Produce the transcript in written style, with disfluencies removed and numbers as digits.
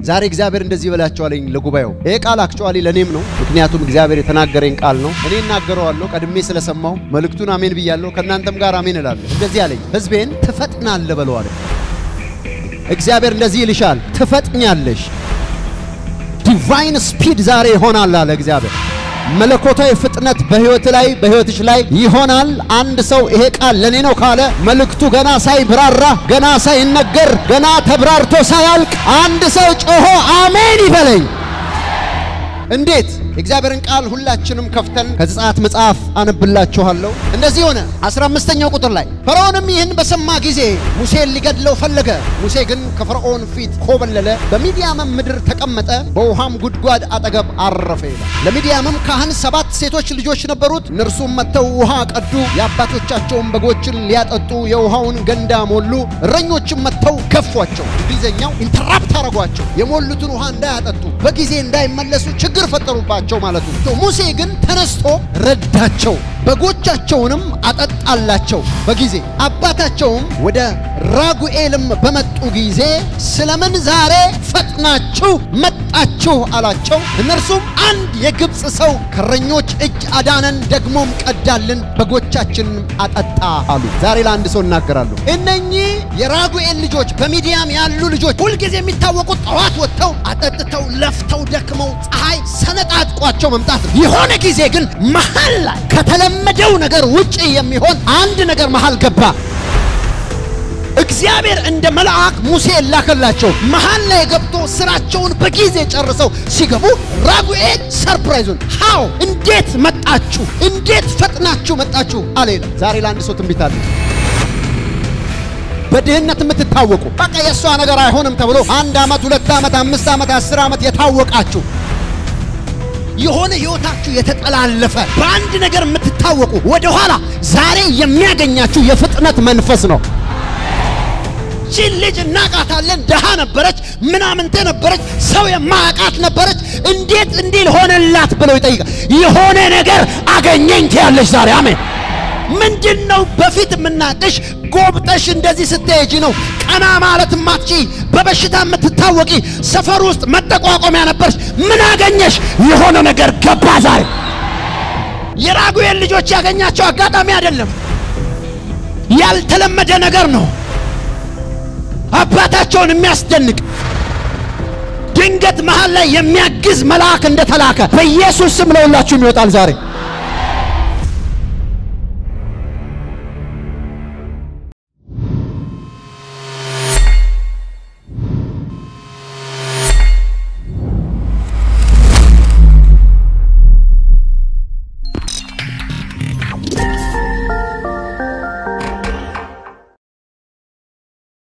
ዛሬ እግዚአብሔር እንደዚህ ይበላቸዋለኝ ለጉባኤው ይሄ ቃል አክቹአሊ ለኔም ነው ምክንያቱም እግዚአብሔር የተናገረኝ ቃል ነው እኔ እናገረዋለሁ ቀድሜ ስለሰማው መልእክቱን አሜን ብያለሁ ከናንተም ጋር አሜን እላለሁ እንደዚህ አለኝ ህዝቤን ትፈጥናለህ በለዋል እግዚአብሔር እንደዚህ ይልሻል ትፈጥኛለሽ ዲቫይን ስፒድ ዛሬ ይሆናል አለ እግዚአብሔር መለኮታዊ ፍጥነት በህይወትሽ ላይ ይሆናል አንድ ሰው ይሄ ቃል ለኔ ነው ካለ መልእክቱ ገና ሳይብራራ ገና ሳይነገር ገና ተብራርቶ ሳያልቅ አንድ ሰው ጮሆ አሜን ይበለኝ እንዴት እግዚአብሔርን ቃል ሁላችንም ከፍተን ከዘጸአት መጽሐፍ አነብላችኋለሁ እንደዚህ ሆነ 15ኛው ቁጥር ላይ ፈርዖንም ይህን በሰማ ጊዜ ሙሴን ሊገድለው ፈለገ ሙሴ ግን ከፈርዖን ፊት ኮበለለ በሚዲያም ምድር ተቀመጠ በውሃም ጉድጓድ አጠገብ አረፈ ይላል ለሚዲያምም ካህን 7 ሴቶች ልጆች ነበሩት እነርሱም መተው ውሃ ቀዱ ያባቶቻቸውን በጎችን ሊያጠጡ የውሃውን ገንዳ ሞሉ እረኞችም መተው ገፏቸው እንግሊዘኛው ኢንተራፕት አረጓቸው የሞሉትን ውሃ እንዳያጠጡ በጊዜ እንዳይመለሱ ችግር ፈጠሩባቸው ማለት ነው ሙሴ ግን ተነስቶ ረዳቸው በጎቻቸውንም አጠጣላቸው በጊዜ አባታቸውም ወደ ራጉኤልም በመጡ ጊዜ ስለምን ዛሬ ፈጥናችሁ መጣችሁ አላቸው እነርሱም አንድ የግብጽ ሰው ከረኞች እጅ አዳነን ደግሞም ቀዳልን በጎቻችንን አጠጣ አሉ ዛሬ ለአንድ ሰው እናገራለሁ እነኚህ የራጉኤል ልጆች በሚዲያም ያሉ ልጆች ሁሉ ጊዜ የሚታወቁት ጠዋት ወጥተው አጠጥተው ለፍተው ደክመው ፀሐይ ሰነጣጥቋቸው መምጣት የሆነ ጊዜ ግን መሃል ላይ ከተለመደው ነገር ውጪ የሚሆን አንድ ነገር መሃል ገባ እግዚአብሔር እንደ መልአክ ሙሴ ላከላቸው መሃል ላይ ገብቶ ስራቸውን በጊዜ ጨርሰው ሲገቡ ራጉኤል ሰርፕራይዙን ሃው እንዴት መጣችሁ እንዴት ፈጥናችሁ መጣችሁ አለይላ ዛሬ ለአንድ ሰው ትንቢት አለ በድህነት የምትታወቁ በቃ የሷ ነገር አይሆንም ተብሎ 1 አመት 2 አመት 5 አመት 10 አመት የታወቃችሁ የሆነ ህይወታችሁ የተጠላለፈ በአንድ ነገር የምትታወቁ ወደ ኋላ ዛሬ የሚያገኛችሁ የፍጥነት መንፈስ ነው ልጅ እናቃታለን ደሃ ነበረች ምናምንተ ነበረች ሰው የማያቃት ነበረች እንዴት እንዲል ሆነላት ብለው ይጠይቃል የሆነ ነገር አገኘኝ ትያለሽ ዛሬ አሜን ምንድነው በፊት ምናቀሽ ጎብጠሽ እንደዚህ ስትሄጂ ነው ቀና ማለት ማጥጪ በበሽታ የምትታወቂ ሰፈር ውስጥ መጠቋቋሚያ ነበርሽ ምን አገኘሽ የሆነ ነገር ገባ ዛሬ የራጉኤል ልጆች ያገኛቸው አጋጣሚ አይደለም ያልተለመደ ነገር ነው አባታቸውን የሚያስደንቅ ድንገት መሃል ላይ የሚያግዝ መልአክ እንደተላከ በኢየሱስ ስም ለሁላችሁም ይወጣል ዛሬ